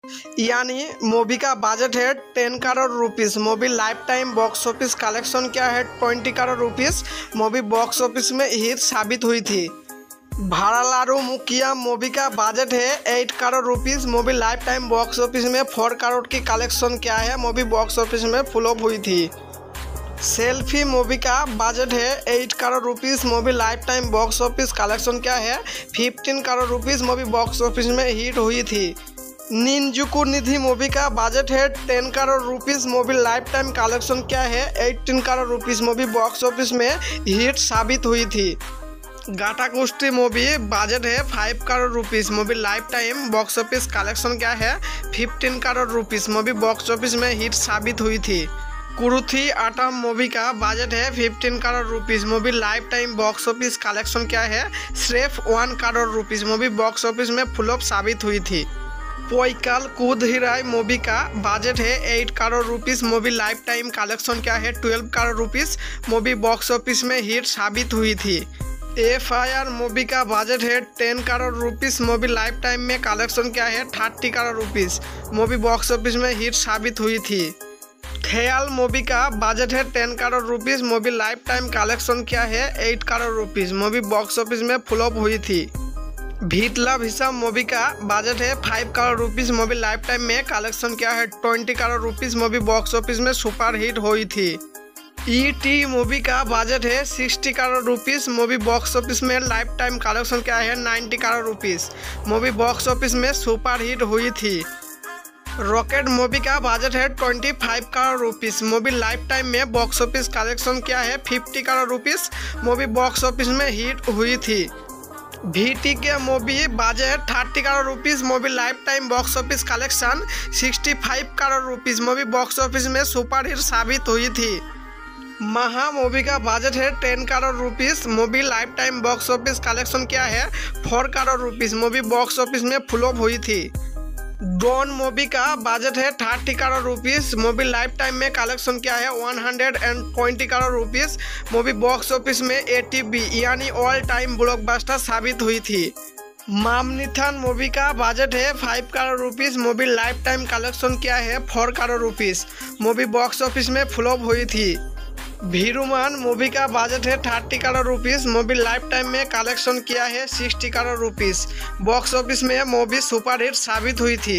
यानी मूवी का बजट है 10 crore rupees. Movie life time box office collection क्या है 20 crore rupees. Movie box office में हिट साबित हुई थी। भाड़ालारू मुखिया मूवी का बजट है 8 crore rupees. Movie life time box office में 4 करोड़ की कलेक्शन क्या है, मूवी बॉक्स ऑफिस में फ्लॉप हुई थी। सेल्फी मूवी का बजट है 8 crore rupees. Movie life time box office collection क्या है 15 crore rupees. Movie box office में हिट हुई थी। निंजुकू निधि मूवी का बजट है 10 crore rupees. Movie life time collection क्या है 18 crore rupees. Movie box office में हिट साबित हुई थी। गाटा कुश्ती मूवी बजट है 5 crore rupees. Movie life time box office collection क्या है 15 crore rupees. Movie box office में हिट साबित हुई थी। कुरुथी आटम मूवी का बजट है 15 crore rupees. Movie life time box office collection क्या है सिर्फ 1 crore rupees. Movie box office में फ्लॉप साबित हुई थी। पोइकल कूद हिराई मूवी का बजट है 8 crore rupees. Movie life time collection क्या है 12 crore rupees. Movie box office में हिट साबित हुई थी। FIR मूवी का बजट है 10 crore rupees. Movie life time में कलेक्शन क्या है 30 crore rupees. Movie box office में हिट साबित हुई थी। ख्याल मूवी का बजट है 10 crore rupees. Movie life time collection क्या है 8 crore rupees. Movie box office में फ्लॉप हुई थी। भीतला भीषम मूवी का बजट है 5 crore rupees. Movie life time में कलेक्शन क्या है 20 crore rupees. Movie box office में सुपर हिट हुई थी। ET मूवी का बजट है 60 crore rupees. Movie box office में लाइफ टाइम कलेक्शन क्या है 90 crore rupees. Movie box office में सुपर हिट हुई थी। रॉकेट मूवी का बजट है 25 crore rupees. Movie life time में बॉक्स ऑफिस कलेक्शन क्या है 50 crore rupees. Movie box office में हिट हुई थी। VT के movie budget 30 crore rupees. Movie life time box office collection 65 crore rupees. Movie box office में सुपर हिट साबित हुई थी। महा मूवी का बजट है 10 crore rupees. Movie life time box office collection क्या है 4 crore rupees. Movie box office में फ्लॉप हुई थी। डॉन मूवी का बजट है 30 crore rupees. Movie life time में कलेक्शन क्या है 120 crore rupees. Movie box office में ATB यानी ऑल टाइम ब्लॉकबस्टर साबित हुई थी। मामनिथन मूवी का बजट है 5 crore rupees. Movie life time collection क्या है 4 crore rupees. Movie box office में फ्लॉप हुई थी। भीरुमान मूवी का बजट है 30 crore rupees. Movie life time में कलेक्शन किया है 60 करोड़ रुपीस। बॉक्स ऑफिस में मूवी सुपर हिट साबित हुई थी।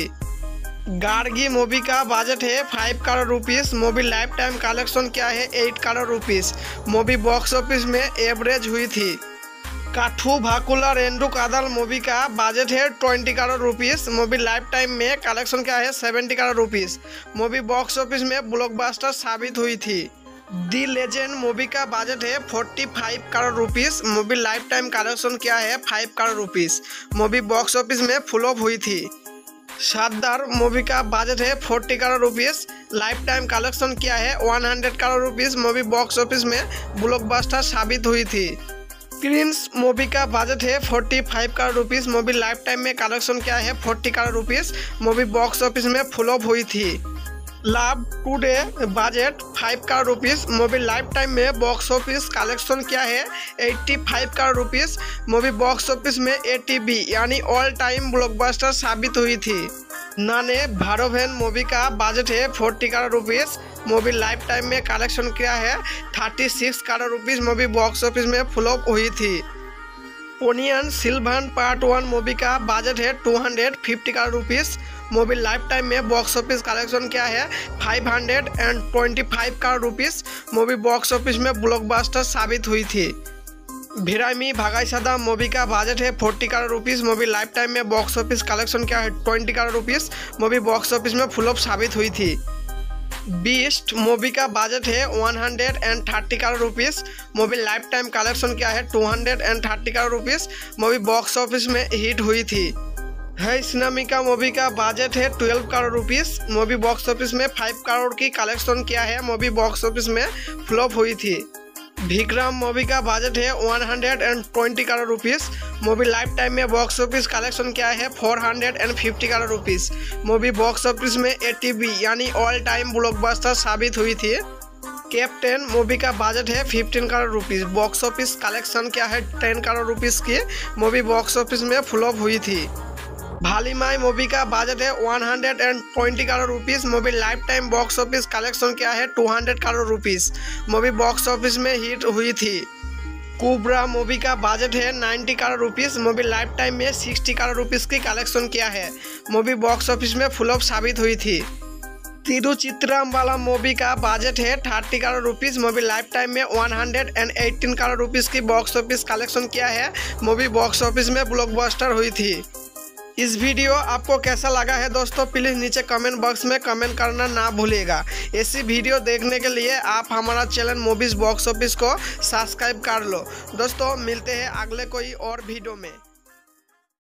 गार्गी मूवी का बजट है 5 crore rupees. Movie life time collection क्या है 8 crore rupees. Movie box office में एवरेज हुई थी। काठू भाकुला रेंडू कादल मूवी का बजट है 20 crore rupees. Movie life time में कलेक्शन क्या है 70 crore rupees. Movie box office में ब्लॉकबस्टर साबित हुई थी। दी लेजेंड मूवी का बजट है 45 crore rupees. Movie life time collection क्या है 5 crore rupees. Movie box office में फ्लॉप हुई थी। शानदार मूवी का बजट है 40 crore rupees. Life time collection क्या है 100 crore rupees. Movie box office में ब्लॉकबस्टर साबित हुई थी। प्रिंस मूवी का बजट है 45 crore rupees. Movie life time में कलेक्शन क्या है 40 crore rupees. Movie box office में फ्लॉप हुई थी। Love today budget 5 crore rupees. Movie life time में बॉक्स ऑफिस कलेक्शन क्या है 85 crore rupees. Movie box office में ATB यानी ऑल टाइम ब्लॉकबस्टर साबित हुई थी। नाने भारोवेन मूवी का बजट है 40 crore rupees. Movie life time में कलेक्शन क्या है 36 crore rupees. Movie box office में फ्लॉप हुई थी। पोनियन सिल्वन पार्ट 1 मूवी का बजट है 250 crore rupees. Movie life time में बॉक्स ऑफिस कलेक्शन क्या है 525 crore rupees. Movie box office में ब्लॉकबस्टर साबित हुई थी। भिरामी भागाईसादा मूवी का बजट है 40 crore rupees. Movie life time में बॉक्स ऑफिस कलेक्शन क्या है 20 crore rupees. Movie box office में फ्लॉप साबित हुई थी। बीस्ट मूवी का बजट है 130 crore rupees. Movie life time collection क्या है 230 crore rupees. Movie box office में हिट हुई थी। है स्नामिका मूवी का बजट है 12 crore rupees. Movie box office में 5 करोड़ की कलेक्शन किया है। मूवी बॉक्स ऑफिस में फ्लॉप हुई थी। विक्रम मूवी का बजट है 120 crore rupees. Movie life time में बॉक्स ऑफिस कलेक्शन क्या है 450 crore rupees. Movie box office में ATB यानी ऑल टाइम ब्लॉकबस्टर साबित हुई थी। कैप्टन मूवी का बजट है 15 crore rupees. Box office collection क्या है 10 करोड़ रुपीस की। मूवी बॉक्स ऑफिस में फ्लॉप हुई थी। भालीमाई मूवी का बजट है 120 crore rupees. Movie life time box office collection क्या है 200 crore rupees. Movie box office में हिट हुई थी। कोबरा मूवी का बजट है 90 crore rupees. Movie life time में 60 करोड़ रुपीस की कलेक्शन किया है। मूवी बॉक्स ऑफिस में फ्लॉप साबित हुई थी। तिरुचित्रम वाला मूवी का बजट है 30 crore rupees. Movie life time में 118 करोड़ रुपीस की बॉक्स ऑफिस कलेक्शन किया है। मूवी बॉक्स ऑफिस में ब्लॉकबस्टर हुई थी। इस वीडियो आपको कैसा लगा है दोस्तों, प्लीज़ नीचे कमेंट बॉक्स में कमेंट करना ना भूलिएगा। ऐसी वीडियो देखने के लिए आप हमारा चैनल मूवीज बॉक्स ऑफिस को सब्सक्राइब कर लो। दोस्तों मिलते हैं अगले कोई और वीडियो में।